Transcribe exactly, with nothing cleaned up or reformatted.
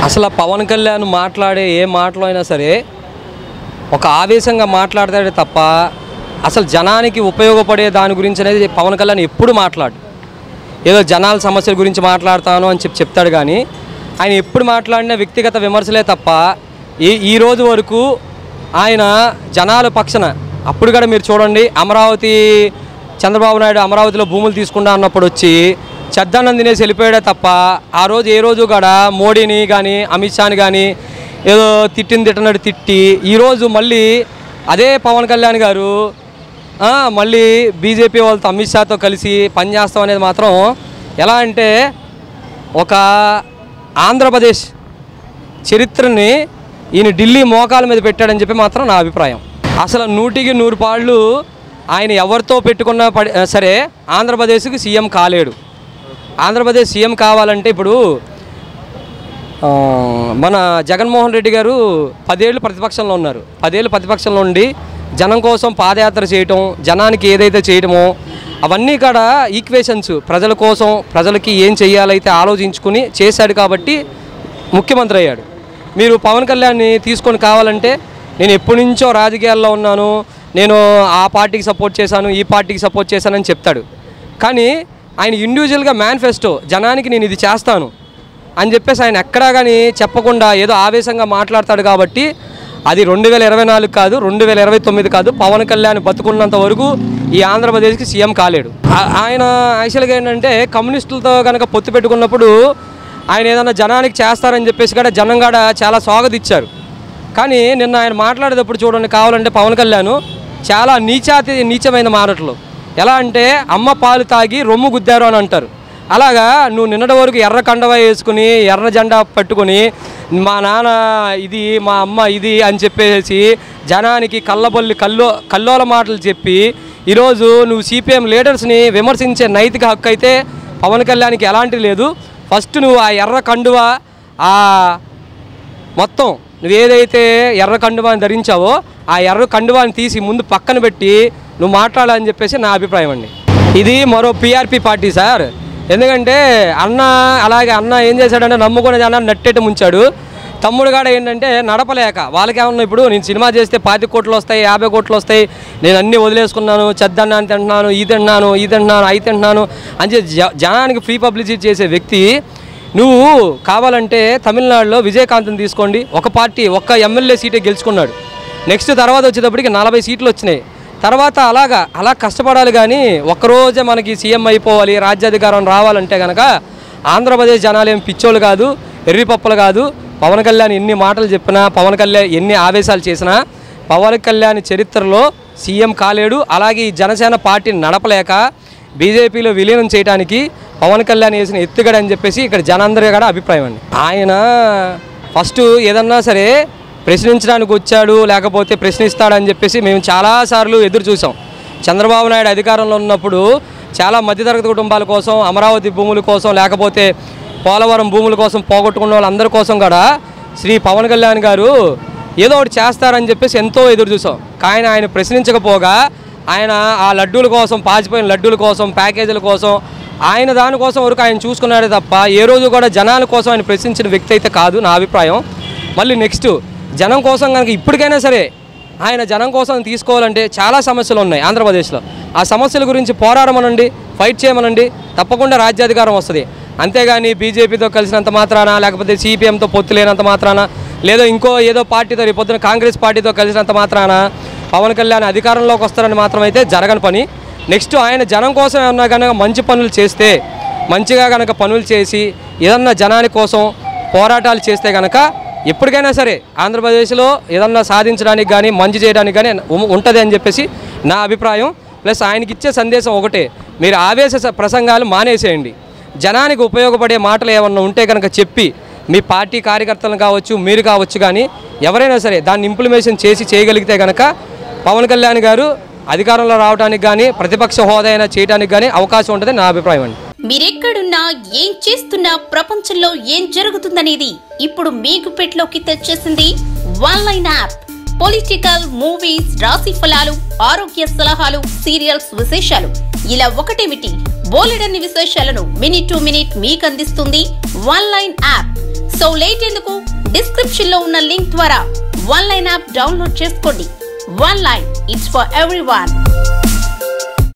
అసలు పవన్ కళ్యాణ్ మాట్లాడే ఏ మాటలో అయినా సరే ఒక ఆవేశంగా మాట్లాడతాడే తప్ప అసలు జనానికి ఉపయోగపడే దాని గురించి అనేది పవన్ కళ్యాణ్ ఎప్పుడు మాట్లాడు. ఏదో జనాల సమస్యల గురించి మాట్లాడతాను అని చెప్పి చెప్తాడు కానీ ఆయన ఎప్పుడు మాట్లాడిన వ్యక్తిగత విమర్శలే తప్ప ఈ ఈ రోజు వరకు ఆయన జనాల పక్షాన అప్పుడు కూడా మీరు చూడండి, అమరావతి చంద్రబాబు నాయుడు అమరావతిలో భూములు తీసుకుంటా అన్నప్పుడు వచ్చి చెద్దన్నం తినేసి వెళ్ళిపోయాడే తప్ప ఆ రోజు ఏ రోజు కూడా మోడీని కానీ అమిత్ షాని కానీ ఏదో తిట్టిన తిట్టినట్టు తిట్టి ఈరోజు మళ్ళీ అదే పవన్ కళ్యాణ్ గారు మళ్ళీ బీజేపీ వాళ్ళతో అమిత్ షాతో కలిసి పనిచేస్తాం అనేది మాత్రం ఎలా అంటే ఒక ఆంధ్రప్రదేశ్ చరిత్రని ఈయన ఢిల్లీ మోకాల మీద పెట్టాడని చెప్పి మాత్రం నా అభిప్రాయం. అసలు నూటికి నూరు పాళ్ళు ఆయన ఎవరితో పెట్టుకున్నా పడి సరే ఆంధ్రప్రదేశ్కి సీఎం కాలేడు. ఆంధ్రప్రదేశ్ సీఎం కావాలంటే ఇప్పుడు మన జగన్మోహన్ రెడ్డి గారు పదేళ్ళు ప్రతిపక్షంలో ఉన్నారు. పదేళ్ళు ప్రతిపక్షంలో ఉండి జనం కోసం పాదయాత్ర చేయటం, జనానికి ఏదైతే చేయటమో అవన్నీ కూడా ఈక్వేషన్స్ ప్రజల కోసం ప్రజలకి ఏం చేయాలైతే ఆలోచించుకుని చేశాడు కాబట్టి ముఖ్యమంత్రి అయ్యాడు. మీరు పవన్ కళ్యాణ్ని తీసుకొని కావాలంటే నేను ఎప్పటి నుంచో రాజకీయాల్లో ఉన్నాను, నేను ఆ పార్టీకి సపోర్ట్ చేశాను ఈ పార్టీకి సపోర్ట్ చేశానని చెప్తాడు. కానీ ఆయన ఇండివిజువల్గా మేనిఫెస్టో జనానికి నేను ఇది చేస్తాను అని చెప్పేసి ఆయన ఎక్కడా కానీ చెప్పకుండా ఏదో ఆవేశంగా మాట్లాడతాడు కాబట్టి అది రెండు వేల ఇరవై నాలుగు కాదు రెండు వేల ఇరవై తొమ్మిది కాదు పవన్ కళ్యాణ్ బతుకున్నంత వరకు ఈ ఆంధ్రప్రదేశ్కి సీఎం కాలేడు. ఆయన యాక్చువల్గా ఏంటంటే కమ్యూనిస్టులతో కనుక పొత్తు పెట్టుకున్నప్పుడు ఆయన ఏదైనా జనానికి చేస్తారని చెప్పేసి కూడా జనం కూడా చాలా స్వాగతించారు. కానీ నిన్న ఆయన మాట్లాడేటప్పుడు చూడండి, కావాలంటే పవన్ కళ్యాణ్ చాలా నీచాతి నీచమైన మాటలు. ఎలా అంటే అమ్మ పాలు తాగి రొమ్ము గుద్దారు అని అంటారు. అలాగా నువ్వు నిన్నటి వరకు ఎర్ర కండవ వేసుకుని ఎర్ర జెండా పట్టుకొని మా నాన్న ఇది మా అమ్మ ఇది అని చెప్పేసి జనానికి కళ్ళబొల్లి కల్లో కల్లోల మాటలు చెప్పి ఈరోజు నువ్వు సిపిఎం లీడర్స్ని విమర్శించే నైతిక హక్కు అయితే పవన్ కళ్యాణ్కి ఎలాంటిది లేదు. ఫస్ట్ నువ్వు ఆ ఎర్ర కండువ ఆ మొత్తం నువ్వు ఏదైతే ఎర్ర కండువాని ధరించావో ఆ ఎర్ర కండువాని తీసి ముందు పక్కన పెట్టి నువ్వు మాట్లాడాలని చెప్పేసి నా అభిప్రాయం అండి. ఇది మరో పీఆర్పీ పార్టీ సార్. ఎందుకంటే అన్న అలాగే అన్న ఏం చేశాడంటే నమ్ముకునే జనాన్ని నట్టేట ముంచాడు. తమ్ముడు కాడ ఏంటంటే నడపలేక వాళ్ళకేమన్నా ఇప్పుడు నేను సినిమా చేస్తే పాతి కోట్లు వస్తాయి యాభై కోట్లు వస్తాయి నేను అన్నీ వదిలేసుకున్నాను, చెద్దన్నాను తింటున్నాను ఈ తింటున్నాను ఈ తింటున్నాను అవి తింటున్నాను అని చెప్పి జనానికి ఫ్రీ పబ్లిసిటీ చేసే వ్యక్తి నువ్వు కావాలంటే తమిళనాడులో విజయకాంత్ని తీసుకోండి, ఒక పార్టీ ఒక్క ఎమ్మెల్యే సీటే గెలుచుకున్నాడు. నెక్స్ట్ తర్వాత వచ్చేటప్పటికి నలభై సీట్లు వచ్చినాయి. తర్వాత అలాగా అలా కష్టపడాలి కానీ ఒక్కరోజే మనకి సీఎం అయిపోవాలి రాజ్యాధికారం రావాలంటే కనుక ఆంధ్రప్రదేశ్ జనాలు ఏం పిచ్చోళ్ళు కాదు, ఎర్రిపప్పులు కాదు. పవన్ కళ్యాణ్ ఎన్ని మాటలు చెప్పినా పవన్ కళ్యాణ్ ఎన్ని ఆవేశాలు చేసినా పవన్ కళ్యాణ్ చరిత్రలో సీఎం కాలేడు. అలాగే ఈ జనసేన పార్టీని నడపలేక బీజేపీలో విలీనం చేయడానికి పవన్ కళ్యాణ్ వేసిన ఎత్తుగడని చెప్పేసి ఇక్కడ జనందరి కూడా అభిప్రాయం అండి. ఆయన ఫస్ట్ ఏదన్నా సరే ప్రశ్నించడానికి వచ్చాడు లేకపోతే ప్రశ్నిస్తాడని చెప్పేసి మేము చాలాసార్లు ఎదురు చూసాం. చంద్రబాబు నాయుడు అధికారంలో ఉన్నప్పుడు చాలా మధ్యతరగతి కుటుంబాల కోసం అమరావతి భూముల కోసం లేకపోతే పోలవరం భూముల కోసం పోగొట్టుకున్న వాళ్ళందరి కోసం కూడా శ్రీ పవన్ కళ్యాణ్ గారు ఏదో ఒకటి చేస్తారని చెప్పేసి ఎంతో ఎదురు చూసాం. కానీ ఆయన ప్రశ్నించకపోగా ఆయన ఆ లడ్డూల కోసం పాచిపోయిన లడ్డూల కోసం ప్యాకేజీల కోసం ఆయన దానికోసం వరకు ఆయన చూసుకున్నాడే తప్ప ఏ రోజు కూడా జనాల కోసం ఆయన ప్రశ్నించిన వ్యక్తి అయితే కాదు నా అభిప్రాయం. మళ్ళీ నెక్స్ట్ జనం కోసం కనుక ఇప్పటికైనా సరే ఆయన జనం కోసం తీసుకోవాలంటే చాలా సమస్యలు ఉన్నాయి ఆంధ్రప్రదేశ్లో. ఆ సమస్యల గురించి పోరాడమనండి, ఫైట్ చేయమనండి, తప్పకుండా రాజ్యాధికారం వస్తుంది. అంతేగాని బీజేపీతో కలిసినంత మాత్రాన లేకపోతే సిపిఎంతో పొత్తు లేనంత మాత్రాన లేదో ఇంకో ఏదో పార్టీతో రేపొద్దున కాంగ్రెస్ పార్టీతో కలిసినంత మాత్రాన పవన్ కళ్యాణ్ అధికారంలోకి వస్తారని మాత్రం అయితే జరగని పని. నెక్స్ట్ ఆయన జనం కోసం ఏమన్నా కనుక మంచి పనులు చేస్తే మంచిగా కనుక పనులు చేసి ఏదన్నా జనాని కోసం పోరాటాలు చేస్తే కనుక ఎప్పటికైనా సరే ఆంధ్రప్రదేశ్లో ఏదన్నా సాధించడానికి కానీ మంచి చేయడానికి కానీ ఉంటుంది అని చెప్పేసి నా అభిప్రాయం. ప్లస్ ఆయనకి ఇచ్చే సందేశం ఒకటే, మీరు ఆవేశ ప్రసంగాలు మానేసేయండి. జనానికి ఉపయోగపడే మాటలు ఏమన్నా ఉంటే కనుక చెప్పి మీ పార్టీ కార్యకర్తలు కావచ్చు మీరు కావచ్చు కానీ ఎవరైనా సరే దాన్ని ఇంప్లిమెంటేషన్ చేసి చేయగలిగితే కనుక పవన్ కళ్యాణ్ గారు అధికారంలో రావడానికి కానీ ప్రతిపక్ష హోదా అయినా చేయడానికి కానీ అవకాశం ఉంటుంది నా అభిప్రాయం అండి. మీరెక్కడున్నా ఏం చేస్తున్నా ప్రపంచంలో ఏం జరుగుతుందనేది ఇప్పుడు మీ గుప్పెట్లోకి తెచ్చేసింది one line app. Political, movies, రాశి ఫలాలు, ఆరోగ్య సలహాలు, సీరియల్స్ విశేషాలు ఇలా ఒకటేమిటి బోలెడన్ని విశేషాలను మినిట్ టు మినిట్ మీకు అందిస్తుంది one line app. So late ఎందుకు, డిస్క్రిప్షన్ లో ఉన్న లింక్ ద్వారా వన్ లైన్ యాప్ డౌన్లోడ్ చేసుకోండి. One line, it's for everyone.